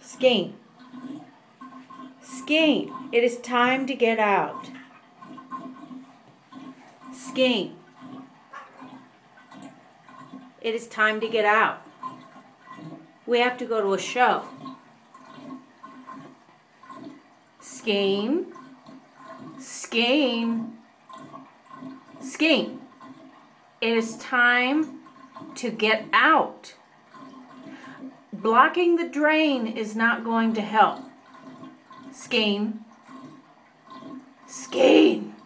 Skeen. Skeen, it is time to get out. Skeen, it is time to get out. We have to go to a show. Skeen, Skeen, Skeen, it is time to get out. Blocking the drain is not going to help. Skeen, Skeen.